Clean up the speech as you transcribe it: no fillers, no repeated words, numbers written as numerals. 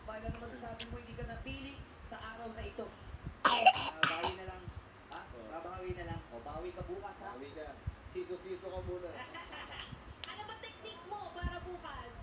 Paano naman sasabi mo hindi ka napili sa araw na ito? Bawi na lang. Ha? Babawi na lang. O, bawi ka bukas, ha? Bawi ka. Siso-siso ka muna. Ano ba technique mo para bukas?